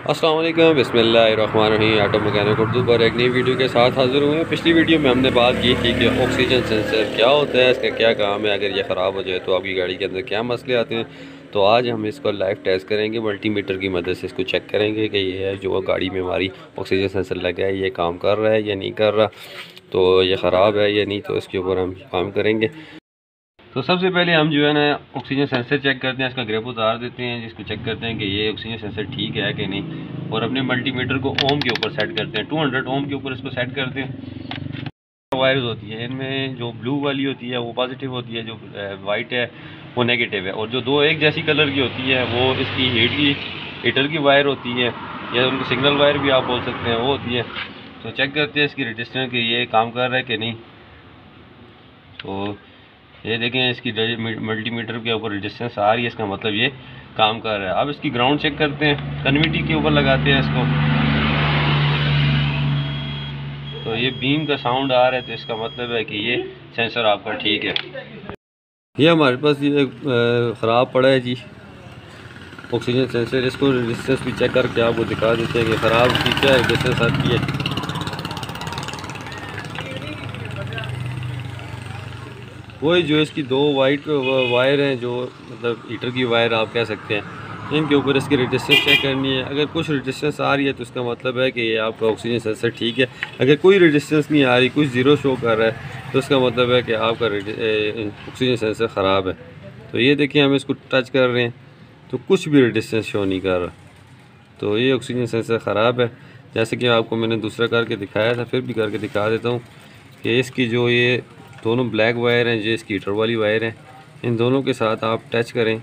अस्सलाम वालेकुम, बिस्मिल्लाहिर्रहमानिर्रहीम। ऑटो मैकेनिक उर्दू पर एक नई वीडियो के साथ हाज़िर हुए हैं। पिछली वीडियो में हमने बात की थी कि ऑक्सीजन सेंसर क्या होता है, इसका क्या काम है, अगर ये ख़राब हो जाए तो आपकी गाड़ी के अंदर क्या मसले आते हैं। तो आज हम इसको लाइव टेस्ट करेंगे, मल्टीमीटर की मदद से इसको चेक करेंगे कि ये जो गाड़ी में हमारी ऑक्सीजन सेंसर लगा है ये काम कर रहा है या नहीं कर रहा, तो ये ख़राब है या नहीं, तो इसके ऊपर हम काम करेंगे। तो सबसे पहले हम जो है ना ऑक्सीजन सेंसर चेक करते हैं, इसका ग्रेप उतार देते हैं, जिसको चेक करते हैं कि ये ऑक्सीजन सेंसर ठीक है कि नहीं, और अपने मल्टीमीटर को ओम के ऊपर सेट करते हैं। 200 ओम के ऊपर इसको सेट करते हैं। वायर्स होती है, इनमें जो ब्लू वाली होती है वो पॉजिटिव होती है, जो वाइट है वो नेगेटिव है, और जो दो एक जैसी कलर की होती है वो इसकी हीटर की वायर होती है, या उनको सिग्नल वायर भी आप बोल सकते हैं, वो होती है। तो चेक करते हैं इसकी रजिस्टेंस कि ये काम कर रहा है कि नहीं। तो ये देखें, इसकी मल्टीमीटर के ऊपर रेजिस्टेंस आ रही है, इसका मतलब ये काम कर रहा है। अब इसकी ग्राउंड चेक करते हैं, कन्विटी के ऊपर लगाते हैं इसको, तो ये बीम का साउंड आ रहा है, तो इसका मतलब है कि ये सेंसर आपका ठीक है। ये हमारे पास ये ख़राब पड़ा है जी ऑक्सीजन सेंसर। इसको रेजिस्टेंस भी चेक करके आपको दिखा देते हैं कि ख़राब की क्या रेजिस्टेंस आती है। वही जो इसकी दो वाइट वायर हैं, जो मतलब हीटर की वायर आप कह सकते हैं, इनके ऊपर इसकी रेजिस्टेंस चेक करनी है। अगर कुछ रेजिस्टेंस आ रही है तो इसका मतलब है कि ये आपका ऑक्सीजन सेंसर ठीक है। अगर कोई रेजिस्टेंस नहीं आ रही, कुछ ज़ीरो शो कर रहा है, तो इसका मतलब है कि आपका ऑक्सीजन सेंसर ख़राब है। तो ये देखिए, हम इसको टच कर रहे हैं तो कुछ भी रेजिस्टेंस शो नहीं कर रहा, तो ये ऑक्सीजन सेंसर ख़राब है। जैसे कि आपको मैंने दूसरा करके दिखाया था, फिर भी करके दिखा देता हूँ कि इसकी जो ये दोनों ब्लैक वायर हैं, जो इसकी हीटर वाली वायर हैं, इन दोनों के साथ आप टच करें,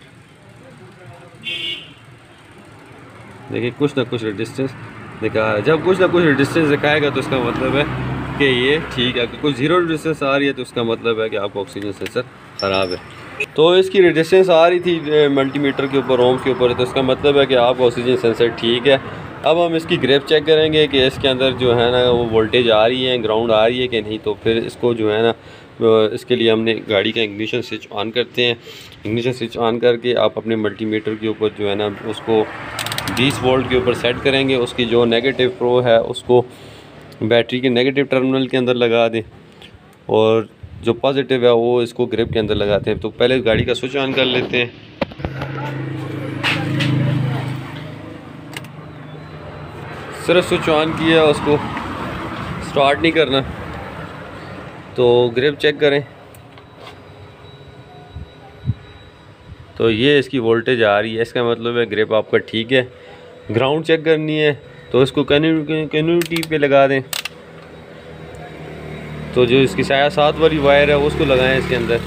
देखिए कुछ ना कुछ रेजिस्टेंस दिखा रहा है। जब कुछ ना कुछ रेजिस्टेंस दिखाएगा तो इसका मतलब है कि ये ठीक है। कुछ ज़ीरो रेजिस्टेंस आ रही है तो इसका मतलब है कि आपका ऑक्सीजन सेंसर ख़राब है। तो इसकी रेजिस्टेंस आ रही थी मल्टीमीटर के ऊपर, ओम के ऊपर, तो इसका मतलब है कि आपका ऑक्सीजन सेंसर ठीक है। अब हम इसकी ग्रेप चेक करेंगे कि इसके अंदर जो है ना वो वोल्टेज आ रही है, ग्राउंड आ रही है कि नहीं। तो फिर इसको जो है ना इसके लिए हमने गाड़ी का इग्निशन स्विच ऑन करते हैं। इग्निशन स्विच ऑन करके आप अपने मल्टीमीटर के ऊपर जो है ना उसको 20 वोल्ट के ऊपर सेट करेंगे। उसकी जो नेगेटिव प्रो है उसको बैटरी के नेगेटिव टर्मिनल के अंदर लगा दें, और जो पॉजिटिव है वो इसको ग्रिप के अंदर लगाते हैं। तो पहले गाड़ी का स्विच ऑन कर लेते हैं। सिर्फ स्विच ऑन किया, उसको स्टार्ट नहीं करना। तो ग्रिप चेक करें, तो ये इसकी वोल्टेज आ रही है, इसका मतलब है ग्रिप आपका ठीक है। ग्राउंड चेक करनी है, तो इसको कन्विटी पे लगा दें। तो जो इसकी साया सात वाली वायर है उसको लगाएं इसके अंदर।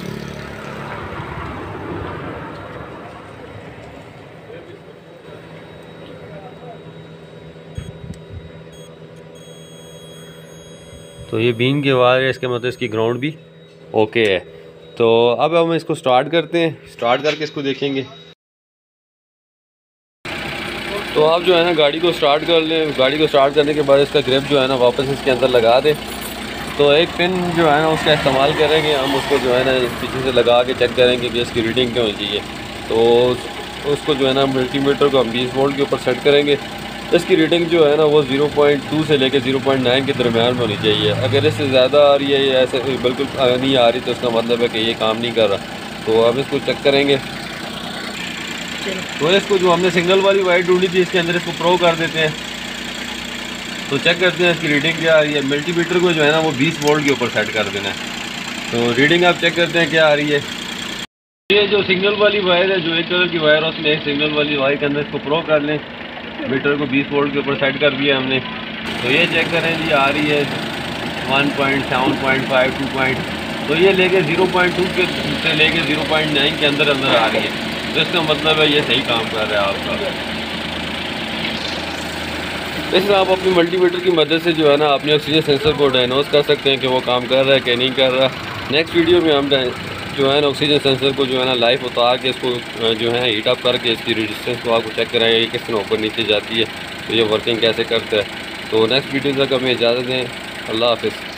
तो ये बीम के वायर है, इसके मतलब इसकी ग्राउंड भी ओके है। तो अब हम इसको स्टार्ट करते हैं, स्टार्ट करके इसको देखेंगे। तो आप जो है ना गाड़ी को स्टार्ट कर लें। गाड़ी को स्टार्ट करने के बाद इसका ग्रिप जो है ना वापस इसके अंदर लगा दें। तो एक पिन जो है ना उसका इस्तेमाल करेंगे हम, उसको जो है ना पीछे से लगा के चेक करेंगे कि इसकी रीडिंग क्या होनी चाहिए। तो उसको जो है ना मल्टीमीटर को हम 20 वोल्ट के ऊपर सेट करेंगे। इसकी रीडिंग जो है ना वो 0.2 से लेकर 0.9 के दरमियान में होनी चाहिए। अगर इससे ज़्यादा आ रही है या ऐसे बिल्कुल नहीं आ रही, तो इसका मतलब है कि ये काम नहीं कर रहा। तो अब इसको चेक करेंगे। तो इसको जो हमने सिग्नल वाली वायर ढूंढी थी, इसके अंदर इसको प्रो कर देते हैं। तो चेक करते हैं इसकी रीडिंग क्या आ रही है। मल्टीमीटर को जो है ना वो 20 वोल्ट के ऊपर सेट कर देना है। तो रीडिंग आप चेक करते हैं क्या आ रही है। ये जो सिग्नल वाली वायर है, जो एक कलर की वायर है, उसमें एक सिग्नल वाली वायर के अंदर इसको प्रो कर लें। मीटर को 20 वोल्ट के ऊपर सेट कर दिया हमने। तो ये चेक करें जी, आ रही है 1.7.5 2. तो ये लेके 0.2 के से लेके 0.9 के अंदर आ रही है। तो इसका मतलब है ये सही काम कर रहा है आपका। इसमें आप अपनी मल्टीमीटर की मदद से जो है ना अपने ऑक्सीजन सेंसर को डायग्नोज कर सकते हैं कि वो काम कर रहा है कि नहीं कर रहा। नेक्स्ट वीडियो में हम जो है ना ऑक्सीजन सेंसर को जो है ना लाइव उतार के इसको जो है हीट अप करके इसकी रेजिस्टेंस को आपको चेक कराएंगे ये किस तरह ऊपर नीचे जाती है, तो ये वर्किंग कैसे करता है। तो नेक्स्ट वीडियो तक हमें इजाज़त दें। अल्लाह हाफ़िज़।